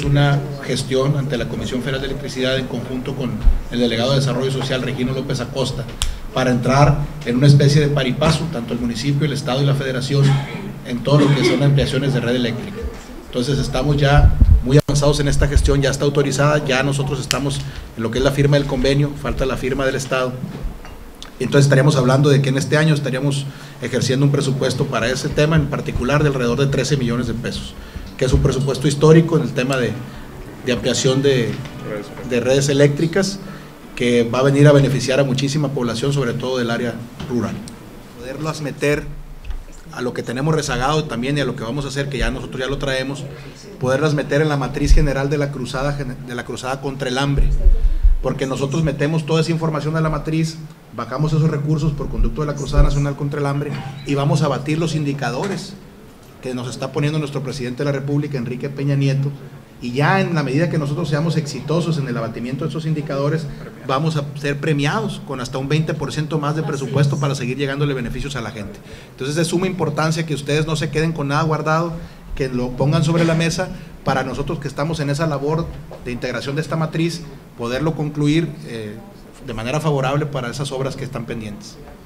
hicimos una gestión ante la Comisión Federal de Electricidad en conjunto con el delegado de Desarrollo Social, Regino López Acosta, para entrar en una especie de paripaso, tanto el municipio, el estado y la federación, en todo lo que son ampliaciones de red eléctrica. Entonces estamos ya muy avanzados en esta gestión, ya está autorizada, ya nosotros estamos en lo que es la firma del convenio, falta la firma del estado. Entonces estaríamos hablando de que en este año estaríamos ejerciendo un presupuesto para ese tema en particular de alrededor de 13 millones de pesos, que es un presupuesto histórico en el tema de ampliación de redes eléctricas, que va a venir a beneficiar a muchísima población, sobre todo del área rural. Poderlas meter a lo que tenemos rezagado también y a lo que vamos a hacer, que ya nosotros ya lo traemos, poderlas meter en la matriz general de la cruzada contra el hambre, porque nosotros metemos toda esa información a la matriz, bajamos esos recursos por conducto de la Cruzada Nacional contra el Hambre y vamos a batir los indicadores que nos está poniendo nuestro presidente de la República, Enrique Peña Nieto, y ya en la medida que nosotros seamos exitosos en el abatimiento de esos indicadores, vamos a ser premiados con hasta un 20% más de presupuesto para seguir llegándole beneficios a la gente. Entonces es de suma importancia que ustedes no se queden con nada guardado, que lo pongan sobre la mesa para nosotros que estamos en esa labor de integración de esta matriz, poderlo concluir de manera favorable para esas obras que están pendientes.